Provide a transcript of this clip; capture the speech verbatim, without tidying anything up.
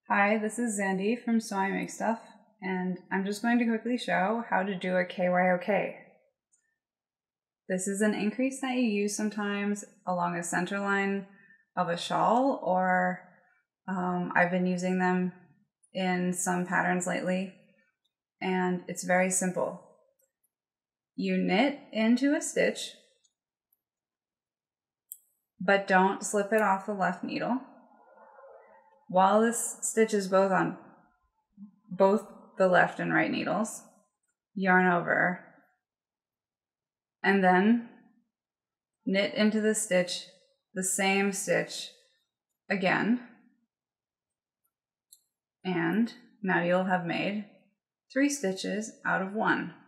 Hi, this is Zandy from So I Make Stuff, and I'm just going to quickly show how to do a K Y O K. This is an increase that you use sometimes along a center line of a shawl, or um, I've been using them in some patterns lately, and it's very simple. You knit into a stitch, but don't slip it off the left needle. While this stitch is both on both the left and right needles, yarn over, and then knit into the stitch, the same stitch again, and now you'll have made three stitches out of one.